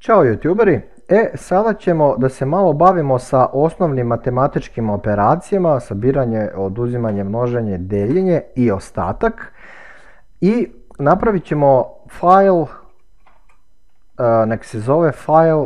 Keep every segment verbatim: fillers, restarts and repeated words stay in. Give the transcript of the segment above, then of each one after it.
Ćao YouTuberi, e sada ćemo da se malo bavimo sa osnovnim matematičkim operacijama, sabiranje, oduzimanje, množenje, deljenje i ostatak. I napravit ćemo file, nek se zove file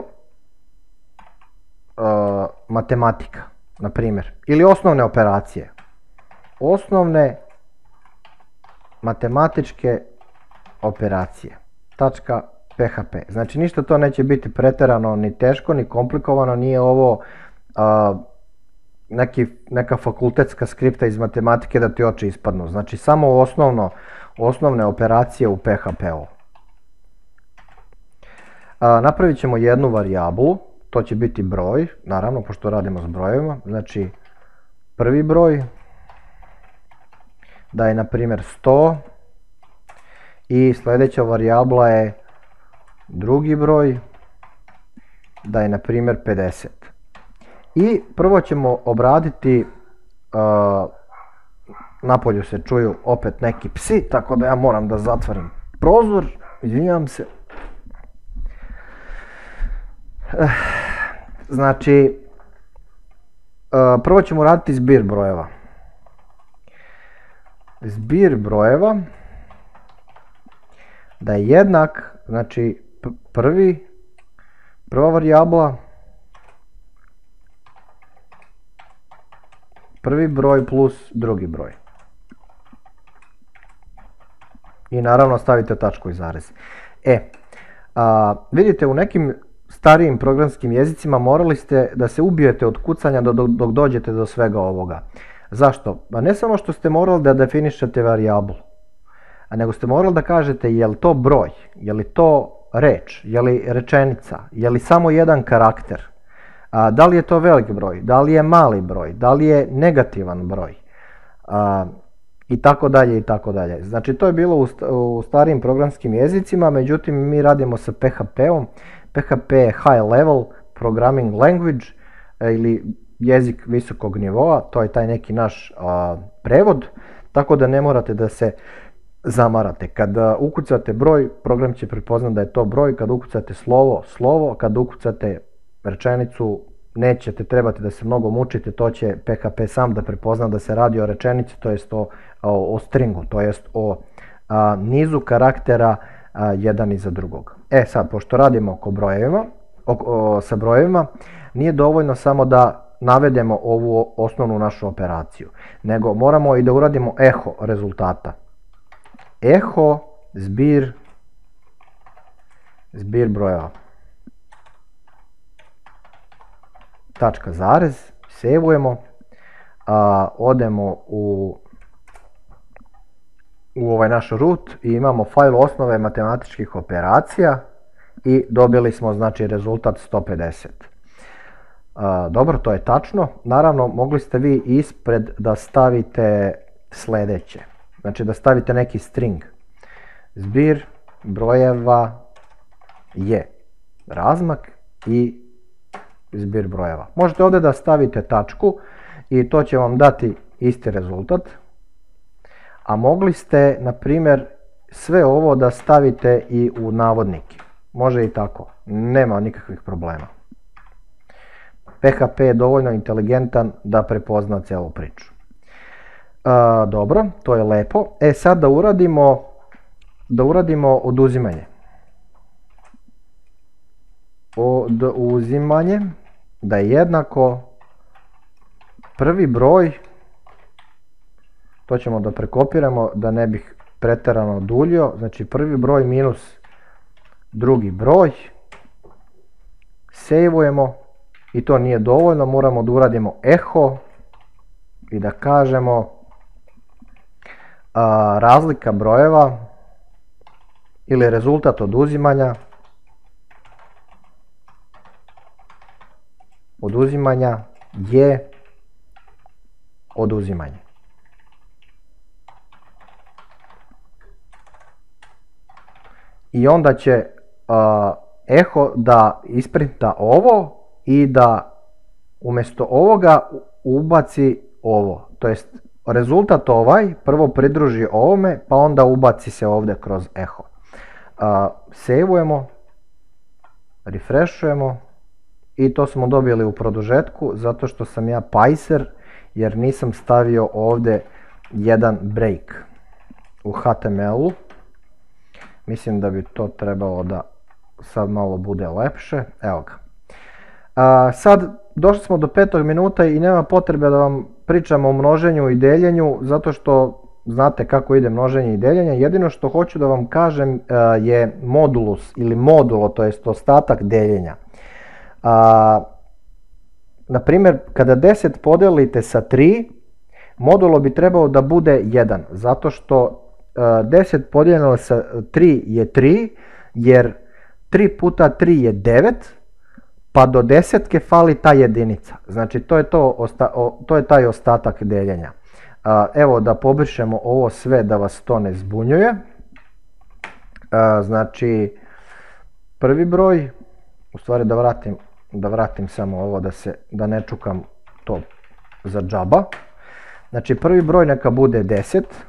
matematika, na primjer, ili osnovne operacije. Osnovne matematičke operacije. .php. Znači ništa to neće biti pretjerano ni teško ni komplikovano, nije ovo a, neki, neka fakultetska skripta iz matematike da ti oči ispadnu. Znači samo osnovno, osnovne operacije u P H P-u. Napravit ćemo jednu varijablu, to će biti broj, naravno pošto radimo s brojevima. Znači prvi broj da je na primjer sto i sljedeća varijabla je drugi broj da je na primjer pedeset. I prvo ćemo obraditi, uh, napolju se čuju opet neki psi, tako da ja moram da zatvorim prozor, izvinjavam se. Znači, uh, prvo ćemo raditi zbir brojeva. Zbir brojeva da je jednak, znači prvi, prva varijabla, prvi broj plus drugi broj. I naravno stavite tačku i zarez. E, a, vidite u nekim starijim programskim jezicima morali ste da se ubijete od kucanja dok, dok dođete do svega ovoga. Zašto? Pa ne samo što ste morali da definišete varijablu, nego ste morali da kažete je li to broj, je li to reč, je li rečenica, je li samo jedan karakter, a, da li je to velik broj, da li je mali broj, da li je negativan broj, a, i tako dalje i tako dalje. Znači to je bilo u, u starijim programskim jezicima, međutim mi radimo sa P H P-om. P H P je high level programming language ili jezik visokog nivoa, to je taj neki naš a, prevod, tako da ne morate da se zamarate. Kad ukucate broj, program će prepoznati da je to broj, kad ukucate slovo, slovo, kad ukucate rečenicu, nećete trebati da se mnogo mučite, to će P H P sam da prepozna da se radi o rečenici, to jest o, o, o stringu, to jest o a, nizu karaktera a, jedan iza drugog. E sad, pošto radimo oko brojevima, o, o, sa brojevima, nije dovoljno samo da navedemo ovu osnovnu našu operaciju, nego moramo i da uradimo eho rezultata. Eho zbir, zbir brojeva. Tačka zarez, sevujemo, a, odemo u, u ovaj naš root i imamo file osnove matematičkih operacija i dobili smo znači rezultat sto pedeset. A, dobro, to je tačno. Naravno, mogli ste vi ispred da stavite sljedeće. Znači da stavite neki string. Zbir brojeva je razmak i zbir brojeva. Možete ovdje da stavite tačku i to će vam dati isti rezultat. A mogli ste, na primjer, sve ovo da stavite i u navodnike. Može i tako. Nema nikakvih problema. P H P je dovoljno inteligentan da prepozna cijelu priču. A, dobro, to je lepo. E sad da uradimo, da uradimo oduzimanje. Oduzimanje da je jednako prvi broj, to ćemo da prekopiramo da ne bih pretjerano duljio, znači prvi broj minus drugi broj, sejvujemo i to nije dovoljno, moramo da uradimo eho i da kažemo a, razlika brojeva ili rezultat oduzimanja oduzimanja je oduzimanje. I onda će a, eho da isprinta ovo i da umjesto ovoga ubaci ovo. To jest rezultat ovaj prvo pridruži ovome pa onda ubaci se ovdje kroz eho. Uh, Sejvujemo refreshujemo i to smo dobili u produžetku zato što sam ja pajser jer nisam stavio ovdje jedan break u H T M L-u. Mislim da bi to trebalo da sad malo bude lepše. Evo ga. A, sad došli smo do petog minuta i nema potrebe da vam pričam o množenju i deljenju zato što znate kako ide množenje i deljenje. Jedino što hoću da vam kažem a, je modulus ili modulo, to jest ostatak deljenja. A, na primjer, kada deset podelite sa tri, modulo bi trebalo da bude jedan, zato što a, deset podijeljeno sa tri je tri, jer tri puta tri je devet, pa do desetke fali ta jedinica. Znači to je, to, to je taj ostatak deljenja. A, evo da pobrišemo ovo sve da vas to ne zbunjuje. A, znači prvi broj, u stvari da vratim, da vratim samo ovo da, se, da ne čukam to za džaba. Znači prvi broj neka bude deset,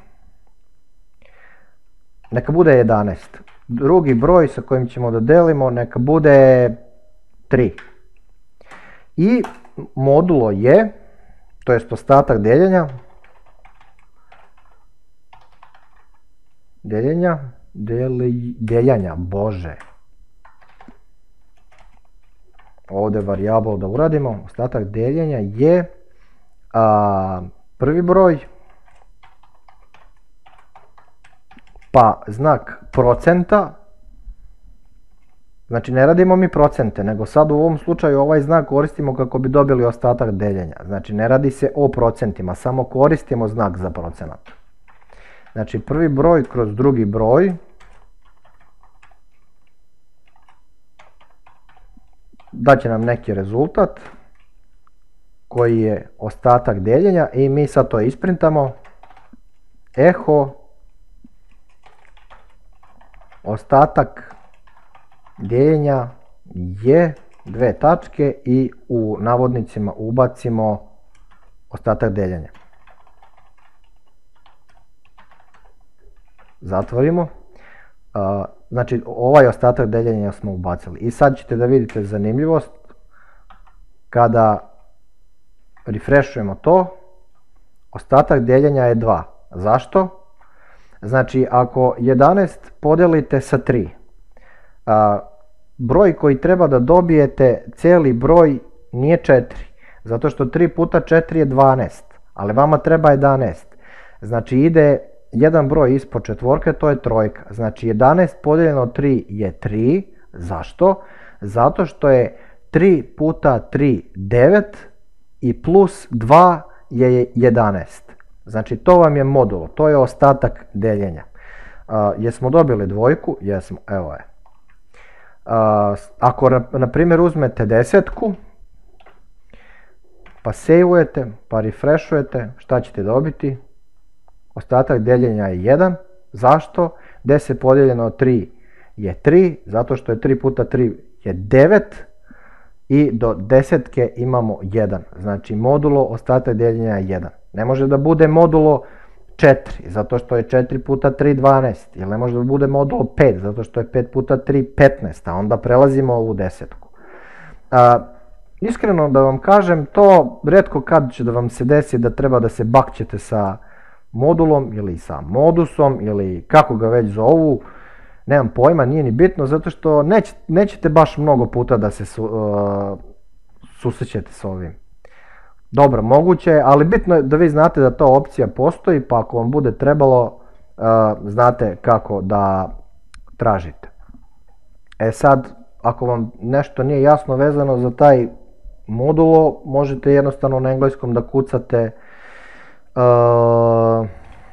neka bude jedanaest. Drugi broj sa kojim ćemo da delimo neka bude tri. I modulo je, to jest ostatak deljenja, deljenja, deli, deljanja, bože. Ovdje varijabl da uradimo, ostatak deljenja je a, prvi broj, pa znak procenta. Znači ne radimo mi procente, nego sad u ovom slučaju ovaj znak koristimo kako bi dobili ostatak deljenja. Znači ne radi se o procentima, samo koristimo znak za procenat. Znači prvi broj kroz drugi broj daće nam neki rezultat koji je ostatak deljenja i mi sad to isprintamo. Eho ostatak deljenja je dve tačke i u navodnicima ubacimo ostatak deljenja. Zatvorimo. Znači ovaj ostatak deljenja smo ubacili. I sad ćete da vidite zanimljivost kada refreshujemo to, ostatak deljenja je dva. Zašto? Znači ako jedanaest podelite sa tri, a, broj koji treba da dobijete cijeli broj nije četiri, zato što tri puta četiri je dvanaest, ali vama treba jedanaest. Znači ide jedan broj ispod četvorke, to je trojka. Znači jedanaest podijeljeno tri je tri. Zašto? Zato što je tri puta tri devet i plus dva je jedanaest. Znači to vam je modulo, to je ostatak deljenja. Uh, jesmo dobili dvojku? Jesmo, evo je. Uh, ako na primjer uzmete desetku, pa sejvujete, pa refreshujete, šta ćete dobiti? Ostatak deljenja je jedan. Zašto? deset podijeljeno tri je tri, zato što je tri puta tri je devet i do desetke imamo jedan. Znači modulo ostatak deljenja je jedan. Ne može da bude modulo četiri, zato što je četiri puta tri dvanaest, ili ne može da bude modulo pet, zato što je pet puta tri petnaest, a onda prelazimo ovu desetku. A, iskreno da vam kažem, to retko kad će da vam se desi da treba da se bakćete sa modulom ili sa modusom ili kako ga već zovu, nemam pojma, nije ni bitno, zato što neć, nećete baš mnogo puta da se su, uh, susrećete s ovim. Dobro, moguće je, ali bitno je da vi znate da ta opcija postoji, pa ako vam bude trebalo, uh, znate kako da tražite. E sad, ako vam nešto nije jasno vezano za taj modulo, možete jednostavno na engleskom da kucate uh,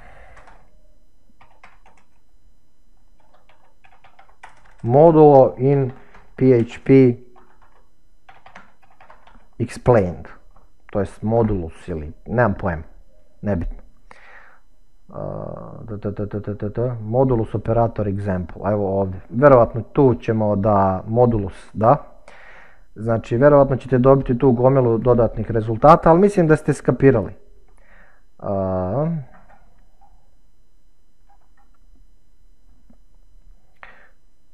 modulo in P H P explained. To jest modulus ili, nemam pojem, nebitno. Uh, da, da, da, da, da, da. Modulus operator example, evo ovdje. Verovatno tu ćemo da modulus, da. Znači, verovatno ćete dobiti tu gomilu dodatnih rezultata, ali mislim da ste skapirali. Uh,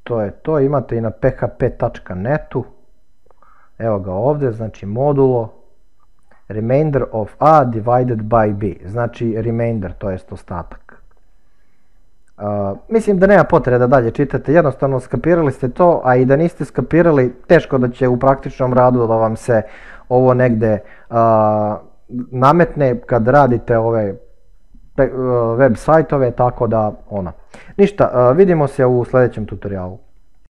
to je to, imate i na p h p tačka netu, evo ga ovdje, znači modulo, remainder of a divided by b, znači remainder, to jest ostatak. Uh, mislim da nema potrebe da dalje čitate, jednostavno skapirali ste to, a i da niste skapirali, teško da će u praktičnom radu da vam se ovo negde uh, nametne kad radite ove web sajtove, tako da ono. Ništa, uh, vidimo se u sljedećem tutorialu.